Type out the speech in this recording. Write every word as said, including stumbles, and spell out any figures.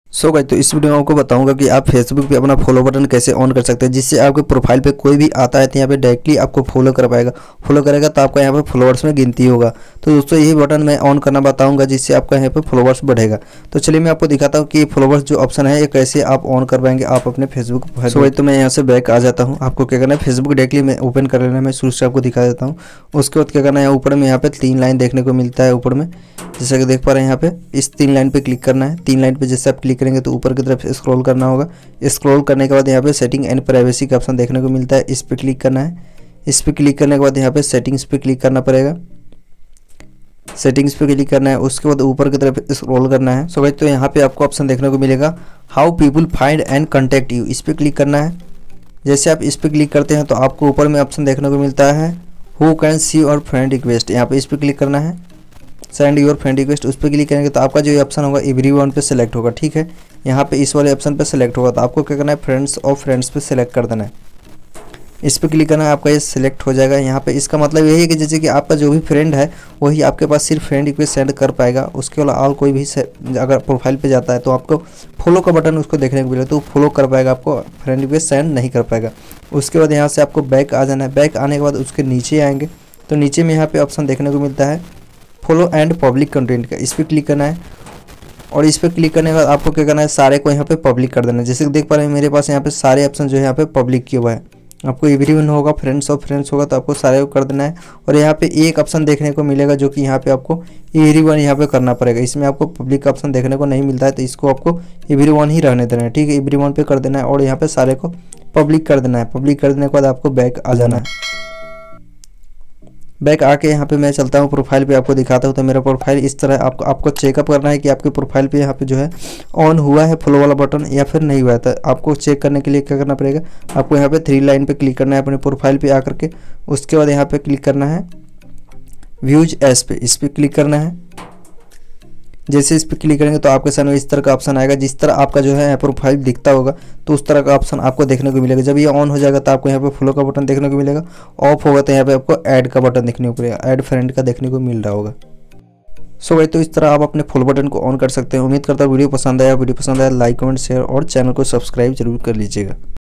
So guys, तो इस video में आपको बताऊंगा कि आप फेसबुक पे अपना फॉलो बटन कैसे ऑन कर सकते हैं, जिससे आपके प्रोफाइल पे कोई भी आता है तो यहाँ पे डायरेक्टली आपको फॉलो कर पाएगा। फॉलो करेगा तो आपका यहाँ पे फॉलोअर्स में गिनती होगा। तो दोस्तों यही बटन मैं ऑन करना बताऊंगा, जिससे आपका यहाँ पे फॉलोअर्स बढ़ेगा। तो चलिए मैं आपको दिखाता हूँ कि फॉलोअर्स जो ऑप्शन है ये कैसे आप ऑन कर पाएंगे आप अपने फेसबुक पर। सो गाइस, तो मैं यहाँ से बैक आ जाता हूँ। आपको क्या करना है, फेसबुक डायरेक्टली मैं ओपन कर लेना है। मैं शुरू से आपको दिखा देता हूँ। उसके बाद क्या करना है, ऊपर में यहाँ पे तीन लाइन देखने को मिलता है ऊपर में, जैसा कि देख पा रहे हैं। यहाँ पे इस तीन लाइन पे क्लिक करना है। तीन लाइन पे जैसे आप क्लिक करेंगे तो ऊपर की तरफ स्क्रॉल करना होगा। स्क्रॉल करने के बाद यहाँ पे सेटिंग एंड प्राइवेसी का ऑप्शन देखने को मिलता है, इस पे क्लिक करना है। इस पे क्लिक करने के बाद यहाँ पे सेटिंग्स पे क्लिक करना पड़ेगा। सेटिंग्स पे क्लिक करना है, उसके बाद ऊपर की तरफ स्क्रॉल करना है। सो गाइस, तो यहाँ पे आपको ऑप्शन देखने को मिलेगा how people find and contact you, इस पे क्लिक करना है। जैसे आप इस पे क्लिक करते हैं तो आपको ऊपर में ऑप्शन देखने को मिलता है who can see your friend request, यहाँ पे इस पे क्लिक करना है। सेंड योर फ्रेंड रिक्वेस्ट, उस पर क्लिक करेंगे तो आपका जो ये ऑप्शन होगा एवरीवन पे सेलेक्ट होगा। ठीक है, यहाँ पे इस वाले ऑप्शन पे सेलेक्ट होगा तो आपको क्या करना है, फ्रेंड्स और फ्रेंड्स पे सेलेक्ट कर देना है। इस पे क्लिक करना है, आपका ये सिलेक्ट हो जाएगा। यहाँ पे इसका मतलब यही है कि जैसे कि आपका जो भी फ्रेंड है वही आपके पास सिर्फ फ्रेंड रिक्वेस्ट सेंड कर पाएगा। उसके अलावा और कोई भी अगर प्रोफाइल पे जाता है तो आपको फॉलो का बटन उसको देखने को मिलेगा तो फॉलो कर पाएगा, आपको फ्रेंड रिक्वेस्ट सेंड नहीं कर पाएगा। उसके बाद यहाँ से आपको बैक आ जाना है। बैक आने के बाद उसके नीचे आएंगे तो नीचे में यहाँ पे ऑप्शन देखने को मिलता है फॉलो एंड पब्लिक कंटेंट का, इस पर क्लिक करना है। और इस पर क्लिक करने के बाद आपको क्या करना है, सारे को यहाँ पे पब्लिक कर देना है। जैसे कि देख पा रहे हैं मेरे पास यहाँ पे सारे ऑप्शन जो है यहाँ पे पब्लिक किया हुआ है। आपको एवरीवन होगा, फ्रेंड्स और फ्रेंड्स होगा तो आपको सारे को कर देना है। और यहाँ पे एक ऑप्शन देखने को मिलेगा जो कि यहाँ पे आपको एवरीवन यहाँ पे करना पड़ेगा। इसमें आपको पब्लिक का ऑप्शन देखने को नहीं मिलता है तो इसको आपको एवरीवन ही रहने देना है। ठीक है, एवरीवन पे कर देना है और यहाँ पे सारे को पब्लिक कर देना है। पब्लिक कर देने के बाद आपको बैक आ जाना है। बैक आके यहाँ पे मैं चलता हूँ प्रोफाइल पे, आपको दिखाता हूँ। तो मेरा प्रोफाइल इस तरह आपको आपको चेकअप करना है कि आपके प्रोफाइल पे यहाँ पे जो है ऑन हुआ है फॉलो वाला बटन या फिर नहीं हुआ है। तो आपको चेक करने के लिए क्या करना पड़ेगा, आपको यहाँ पे थ्री लाइन पे क्लिक करना है अपने प्रोफाइल पे आकर के। उसके बाद यहाँ पे क्लिक करना है व्यूज एस पे, इस पर क्लिक करना है। जैसे इस पर क्लिक करेंगे तो आपके सामने इस तरह का ऑप्शन आएगा। जिस तरह आपका जो है प्रोफाइल दिखता होगा तो उस तरह का ऑप्शन आपको देखने को मिलेगा। जब ये ऑन हो जाएगा तो आपको यहाँ पे फॉलो का बटन देखने को मिलेगा। ऑफ होगा तो यहाँ पे आपको ऐड का बटन देखने को मिलेगा, ऐड फ्रेंड का देखने को मिल रहा होगा। सो भाई, तो इस तरह आप अपने फॉलो बटन को ऑन कर सकते हैं। उम्मीद करता हूँ वीडियो पसंद आया। वीडियो पसंद आया लाइक कमेंट शेयर और चैनल को सब्सक्राइब जरूर कर लीजिएगा।